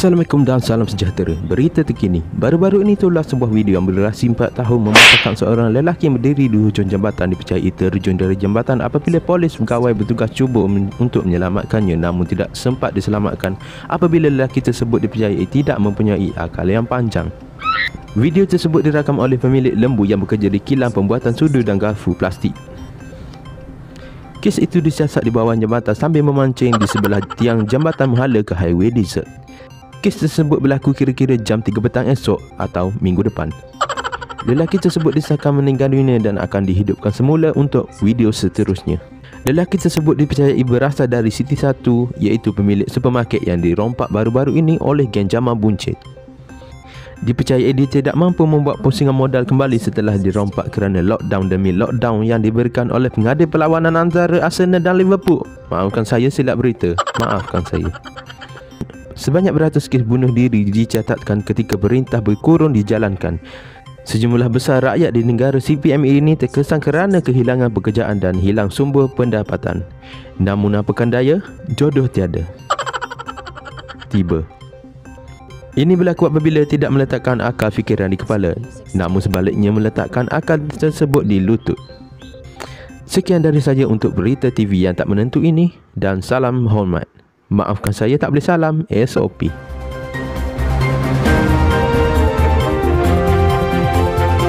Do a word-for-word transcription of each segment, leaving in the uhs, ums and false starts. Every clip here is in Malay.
Assalamualaikum dan salam sejahtera. Berita terkini. Baru-baru ini itulah sebuah video yang berdurasi empat tahun memasakkan seorang lelaki yang berdiri di hujung jambatan dipercayai terjun dari jambatan apabila polis pegawai bertugas cuba untuk menyelamatkannya, namun tidak sempat diselamatkan apabila lelaki tersebut dipercayai tidak mempunyai akal yang panjang. Video tersebut dirakam oleh pemilik lembu yang bekerja di kilang pembuatan sudu dan garfu plastik. Kes itu disiasat di bawah jambatan sambil memancing di sebelah tiang jambatan menghala ke highway desert. Kes tersebut berlaku kira-kira jam tiga petang esok atau minggu depan. Lelaki tersebut disahkan meninggal dunia dan akan dihidupkan semula untuk video seterusnya. Lelaki tersebut dipercayai berasal dari City satu, iaitu pemilik supermarket yang dirompak baru-baru ini oleh geng Jamal buncit. Dipercayai dia tidak mampu membuat pusingan modal kembali setelah dirompak kerana lockdown demi lockdown yang diberikan oleh pengada perlawanan antara Arsenal dan Liverpool. Maafkan saya silap berita. Maafkan saya. Sebanyak beratus kes bunuh diri dicatatkan ketika perintah berkurun dijalankan. Sejumlah besar rakyat di negara C P M ini terkesan kerana kehilangan pekerjaan dan hilang sumber pendapatan. Namun apakan daya, jodoh tiada tiba. Ini berlaku apabila tidak meletakkan akal fikiran di kepala, namun sebaliknya meletakkan akal tersebut di lutut. Sekian dari saja untuk berita T V yang tak menentu ini, dan salam hormat. Maafkan saya tak boleh salam, S O P.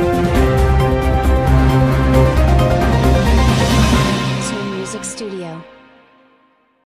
Music Studio.